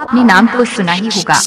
अपने नाम तो सुना ही होगा।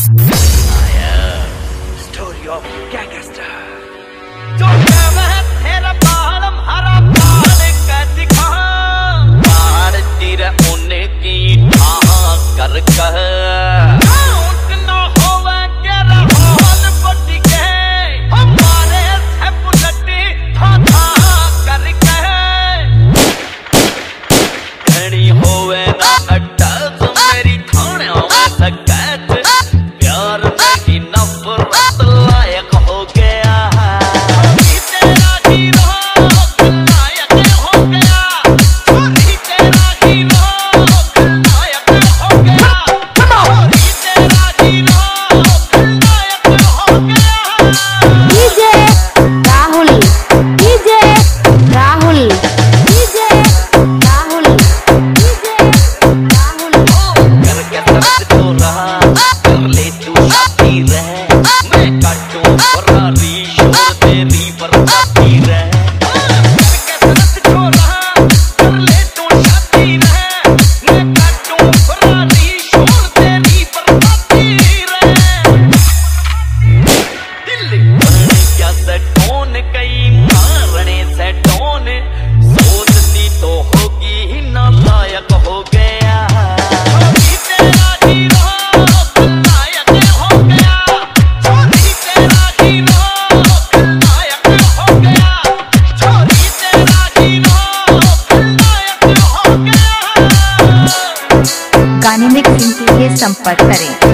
गाने में किसी के लिए संपर्क करें।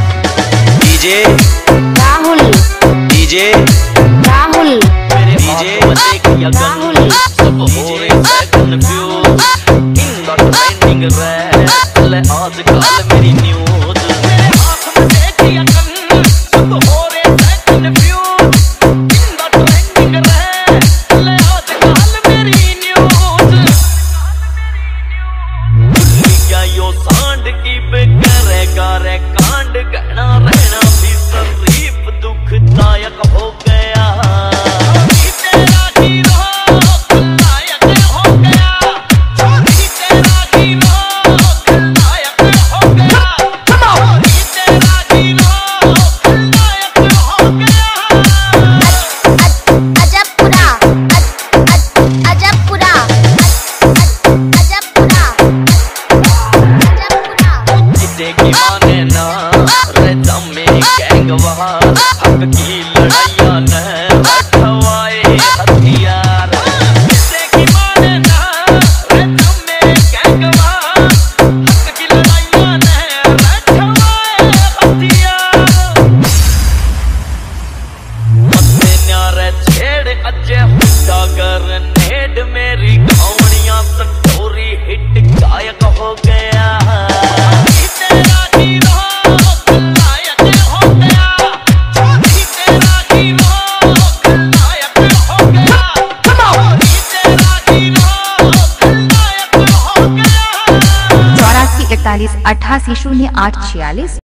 DJ Rahul, DJ Rahul, DJ Rahul. सब हो रहे हैं confuse in the trending rap आजकल मेरी न्यूज मेरे हाथ में देखिए कन सब हो रहे हैं confuse in the trending rap आजकल मेरी न्यूज क्या यो सांड की बेकरे करे कांड गहना रहना भी शरीफ दुखदायक हो गया। हक की लड़ाइयां न रखवाए हथियार किसे की माने ना रतम में गैंगवार हक की लड़ाइयां न रखवाए हथियार मत्ते न्यारे छेड़ अजे हुड्डा कर नेड मेरी घावनियां सटोरी हिट गायक हो गया। $88 008 46